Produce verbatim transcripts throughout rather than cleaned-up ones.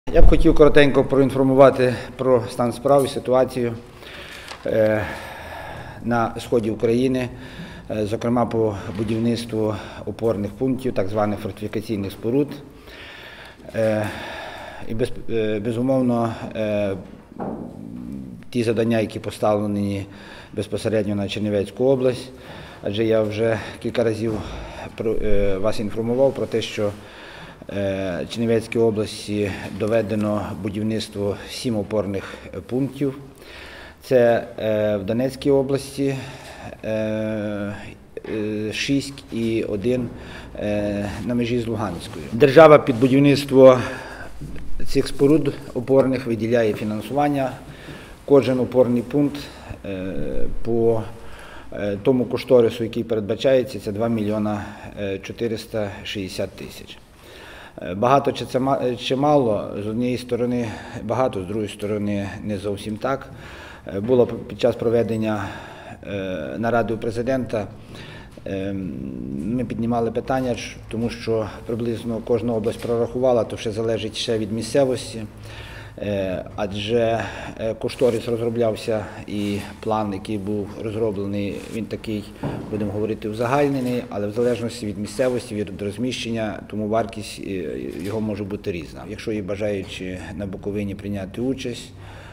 Я б хотів коротенько проінформувати про стан справ і ситуацію на сході України, зокрема по будівництву опорних пунктів, так званих фортифікаційних споруд. І без, безумовно, ті завдання, які поставлені безпосередньо на Чернівецьку область, адже я вже кілька разів вас інформував про те, що в Чернівецькій області доведено будівництво сім опорних пунктів. Це в Донецькій області шість і один на межі з Луганською. Держава під будівництво цих споруд опорних виділяє фінансування. Кожен опорний пункт по тому кошторису, який передбачається, це два мільйони чотириста шістдесят тисяч. Багато чи це чи мало? З однієї сторони багато, з другої сторони не зовсім так. Було під час проведення наради у президента, ми піднімали питання, тому що приблизно кожна область прорахувала, то все залежить ще від місцевості, адже кошторис розроблявся і план, який був розроблений, він такий, будемо говорити, узагальнений, але в залежності від місцевості, від розміщення, тому вартість його може бути різна. Якщо є бажаючі на Буковині прийняти участь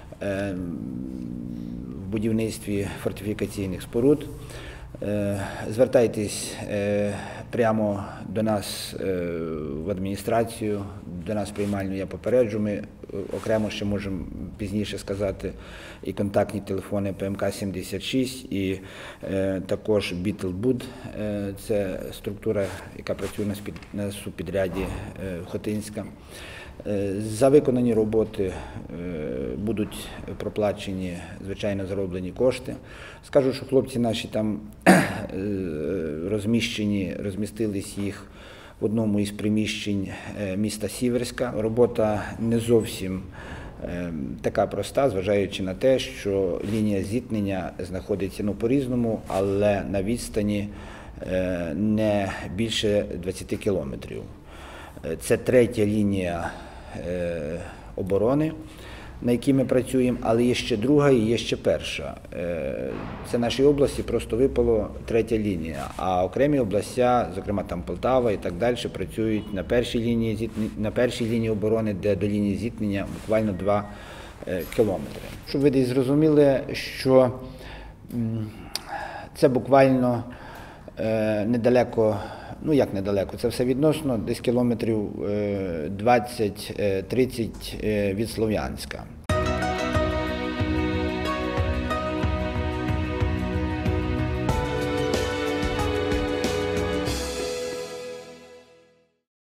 в будівництві фортифікаційних споруд, звертайтесь прямо до нас в адміністрацію, до нас приймальну я попереджу. Ми окремо ще можемо пізніше сказати і контактні телефони Пе Ем Ка сімдесят шість, і також Бітлбуд. Це структура, яка працює на субпідряді Хотинська. За виконані роботи будуть проплачені, звичайно, зароблені кошти. Скажу, що хлопці наші там розміщені, розмістились їх в одному із приміщень міста Сіверська. Робота не зовсім така проста, зважаючи на те, що лінія зіткнення знаходиться, ну, по-різному, але на відстані не більше двадцяти кілометрів. Це третя лінія оборони, на якій ми працюємо, але є ще друга і є ще перша. Це нашій області просто випало третя лінія, а окремі області, зокрема там Полтава і так далі, працюють на першій лінії, на першій лінії оборони, де до лінії зіткнення буквально два кілометри. Щоб ви десь зрозуміли, що це буквально недалеко, ну як недалеко, це все відносно, десь кілометрів двадцять-тридцять від Слов'янська.